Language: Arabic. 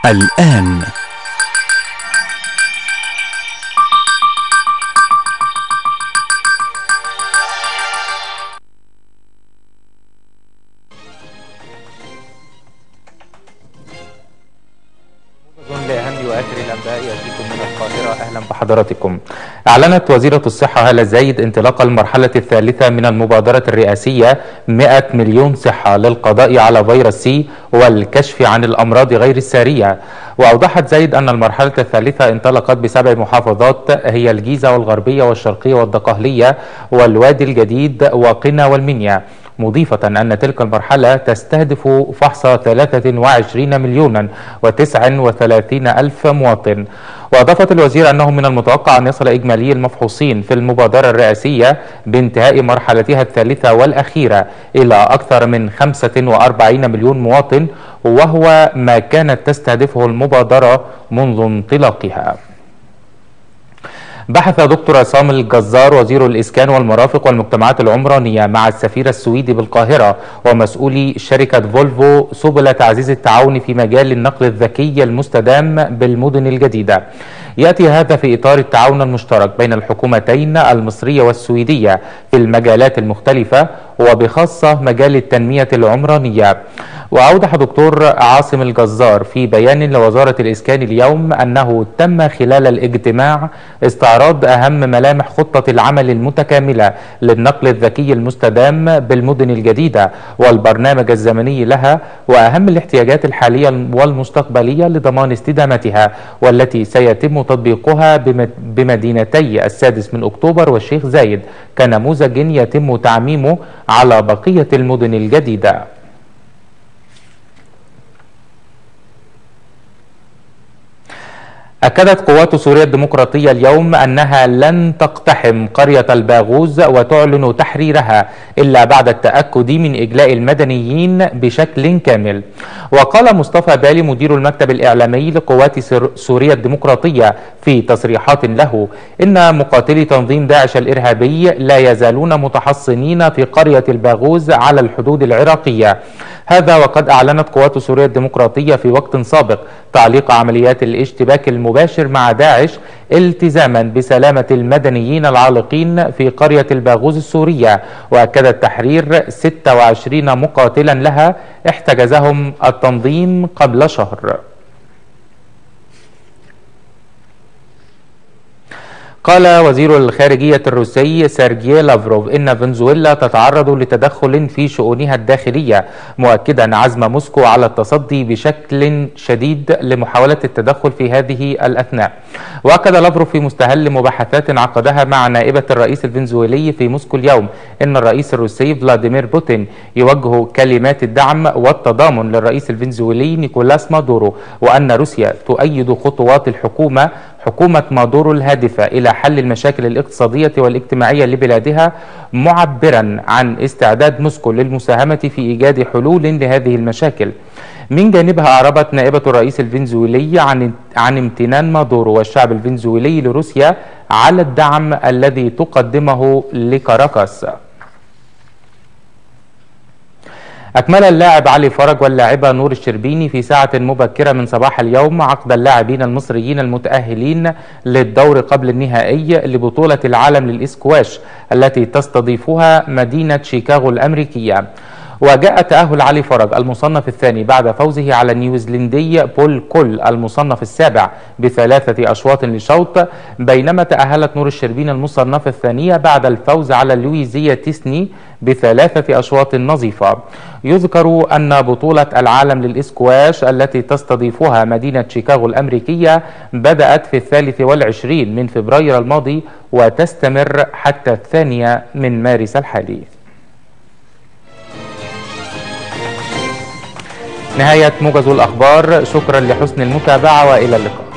الآن لأهم وآخر الأنباء يأتيكم من القاهرة. أهلا بحضراتكم. أعلنت وزيرة الصحة هالة زايد انطلاق المرحلة الثالثة من المبادرة الرئاسية 100 مليون صحة للقضاء على فيروس سي والكشف عن الأمراض غير السارية. وأوضحت زايد أن المرحلة الثالثة انطلقت ب7 محافظات هي الجيزة والغربية والشرقية والدقهلية والوادي الجديد وقنا والمنيا، مضيفة أن تلك المرحلة تستهدف فحص 23 مليون و39 ألف مواطن. وأضافت الوزير أنه من المتوقع أن يصل إجمالي المفحوصين في المبادرة الرئاسية بانتهاء مرحلتها الثالثة والأخيرة إلى أكثر من 45 مليون مواطن، وهو ما كانت تستهدفه المبادرة منذ انطلاقها. بحث دكتور عصام الجزار وزير الإسكان والمرافق والمجتمعات العمرانية مع السفير السويدي بالقاهرة ومسؤولي شركة فولفو سبل تعزيز التعاون في مجال النقل الذكي المستدام بالمدن الجديدة. يأتي هذا في إطار التعاون المشترك بين الحكومتين المصرية والسويدية في المجالات المختلفة وبخاصة مجال التنمية العمرانية. وأوضح دكتور عاصم الجزار في بيان لوزارة الإسكان اليوم أنه تم خلال الاجتماع استعراض أهم ملامح خطة العمل المتكاملة للنقل الذكي المستدام بالمدن الجديدة والبرنامج الزمني لها وأهم الاحتياجات الحالية والمستقبلية لضمان استدامتها، والتي سيتم تطبيقها بمدينتي السادس من أكتوبر والشيخ زايد كنموذج يتم تعميمه على بقية المدن الجديدة. أكدت قوات سوريا الديمقراطية اليوم أنها لن تقتحم قرية الباغوز وتعلن تحريرها إلا بعد التأكد من إجلاء المدنيين بشكل كامل. وقال مصطفى بالي مدير المكتب الإعلامي لقوات سوريا الديمقراطية في تصريحات له إن مقاتلي تنظيم داعش الإرهابي لا يزالون متحصنين في قرية الباغوز على الحدود العراقية. هذا وقد أعلنت قوات سوريا الديمقراطية في وقت سابق تعليق عمليات الاشتباك المباشر مع داعش التزاما بسلامة المدنيين العالقين في قرية الباغوز السورية، وأكدت تحرير 26 مقاتلا لها احتجزهم التنظيم قبل شهر. قال وزير الخارجية الروسي سيرجي لافروف إن فنزويلا تتعرض لتدخل في شؤونها الداخلية، مؤكدا عزم موسكو على التصدي بشكل شديد لمحاولة التدخل في هذه الأثناء. وأكد لافروف في مستهل مباحثات عقدها مع نائبة الرئيس الفنزويلي في موسكو اليوم إن الرئيس الروسي فلاديمير بوتين يوجه كلمات الدعم والتضامن للرئيس الفنزويلي نيكولاس مادورو، وأن روسيا تؤيد خطوات حكومة مادورو الهادفة إلى حل المشاكل الاقتصادية والاجتماعية لبلادها، معبرا عن استعداد موسكو للمساهمة في إيجاد حلول لهذه المشاكل. من جانبها أعربت نائبة الرئيس الفنزويلي عن امتنان مادورو والشعب الفنزويلي لروسيا على الدعم الذي تقدمه لكاراكاس. أكمل اللاعب علي فرج واللاعبة نور الشربيني في ساعة مبكرة من صباح اليوم عقد اللاعبين المصريين المتأهلين للدور قبل النهائي لبطولة العالم للإسكواش التي تستضيفها مدينة شيكاغو الأمريكية. وجاء تأهل علي فرج المصنف الثاني بعد فوزه على النيوزيلندي بول كول المصنف السابع ب3 أشواط لشوط، بينما تأهلت نور الشربيني المصنفة الثانية بعد الفوز على لويزيا تيسني ب3 أشواط نظيفة. يذكر أن بطولة العالم للإسكواش التي تستضيفها مدينة شيكاغو الأمريكية بدأت في 23 من فبراير الماضي وتستمر حتى 2 من مارس الحالي. نهاية موجز الأخبار، شكرا لحسن المتابعة وإلى اللقاء.